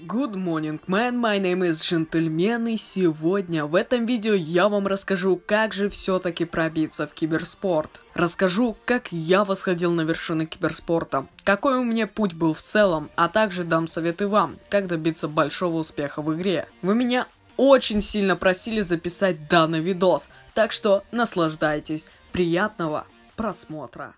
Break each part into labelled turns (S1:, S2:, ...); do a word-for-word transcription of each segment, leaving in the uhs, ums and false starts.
S1: Good morning, man, my name is Gentleman, и сегодня в этом видео я вам расскажу, как же все-таки пробиться в киберспорт. Расскажу, как я восходил на вершины киберспорта, какой у меня путь был в целом, а также дам советы вам, как добиться большого успеха в игре. Вы меня очень сильно просили записать данный видос, так что наслаждайтесь, приятного просмотра.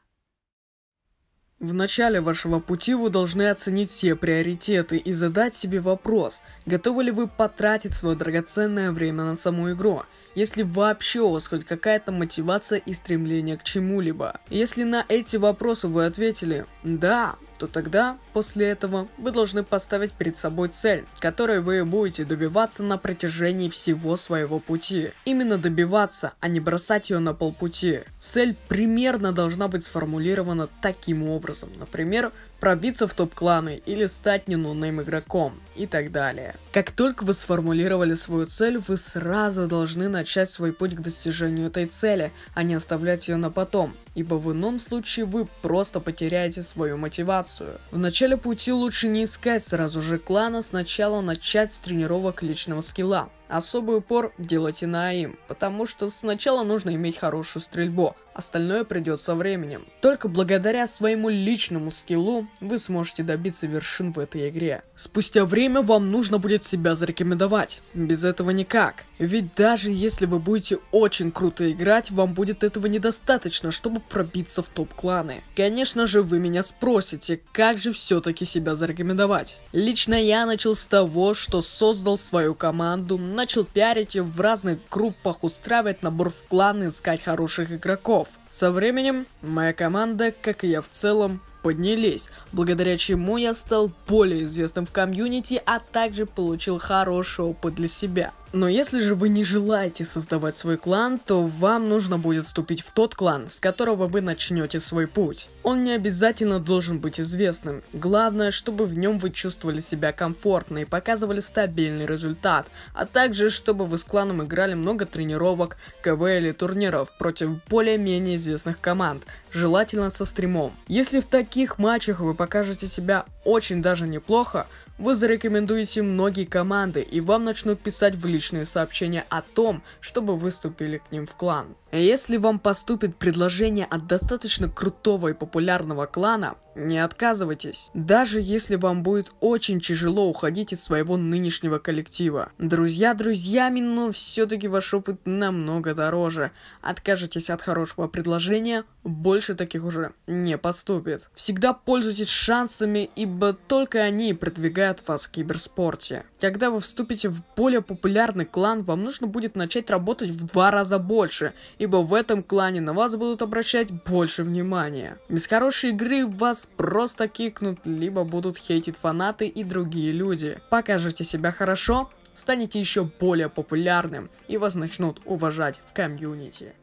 S1: В начале вашего пути вы должны оценить все приоритеты и задать себе вопрос, готовы ли вы потратить свое драгоценное время на саму игру, если вообще у вас хоть какая-то мотивация и стремление к чему-либо. Если на эти вопросы вы ответили «да», то тогда, после этого, вы должны поставить перед собой цель, которой вы будете добиваться на протяжении всего своего пути. Именно добиваться, а не бросать ее на полпути. Цель примерно должна быть сформулирована таким образом. Например, пробиться в топ-кланы или стать не нонейм игроком и так далее. Как только вы сформулировали свою цель, вы сразу должны начать свой путь к достижению этой цели, а не оставлять ее на потом, ибо в ином случае вы просто потеряете свою мотивацию. В начале пути лучше не искать сразу же клана, сначала начать с тренировок личного скилла. Особый упор делайте на АИМ, потому что сначала нужно иметь хорошую стрельбу, остальное придет со временем. Только благодаря своему личному скиллу вы сможете добиться вершин в этой игре. Спустя время вам нужно будет себя зарекомендовать, без этого никак. Ведь даже если вы будете очень круто играть, вам будет этого недостаточно, чтобы пробиться в топ-кланы. Конечно же, вы меня спросите, как же все-таки себя зарекомендовать. Лично я начал с того, что создал свою команду, начал пиарить ее в разных группах, устраивать набор в клан, искать хороших игроков. Со временем моя команда, как и я в целом, поднялись, благодаря чему я стал более известным в комьюнити, а также получил хороший опыт для себя. Но если же вы не желаете создавать свой клан, то вам нужно будет вступить в тот клан, с которого вы начнете свой путь. Он не обязательно должен быть известным. Главное, чтобы в нем вы чувствовали себя комфортно и показывали стабильный результат, а также, чтобы вы с кланом играли много тренировок, КВ или турниров против более-менее известных команд, желательно со стримом. Если в таких матчах вы покажете себя очень даже неплохо, вы зарекомендуете многие команды, и вам начнут писать в личные сообщения о том, чтобы выступили к ним в клан. Если вам поступит предложение от достаточно крутого и популярного клана, не отказывайтесь, даже если вам будет очень тяжело уходить из своего нынешнего коллектива. Друзья друзьями, но все-таки ваш опыт намного дороже. Откажетесь от хорошего предложения, больше таких уже не поступит. Всегда пользуйтесь шансами, ибо только они продвигают вас в киберспорте. Когда вы вступите в более популярный клан, вам нужно будет начать работать в два раза больше, ибо в этом клане на вас будут обращать больше внимания. Без хорошей игры вас просто кикнут, либо будут хейтить фанаты и другие люди. Покажите себя хорошо, станете еще более популярным, и вас начнут уважать в комьюнити.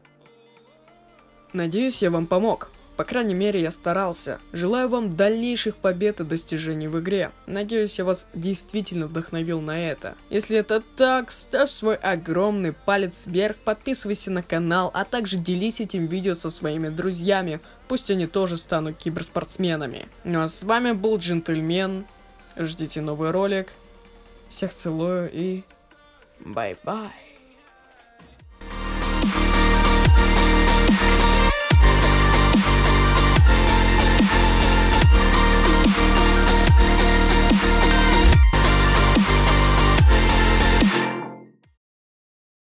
S1: Надеюсь, я вам помог. По крайней мере, я старался. Желаю вам дальнейших побед и достижений в игре. Надеюсь, я вас действительно вдохновил на это. Если это так, ставь свой огромный палец вверх, подписывайся на канал, а также делись этим видео со своими друзьями. Пусть они тоже станут киберспортсменами. Ну а с вами был Джентльмен. Ждите новый ролик. Всех целую и бай-бай.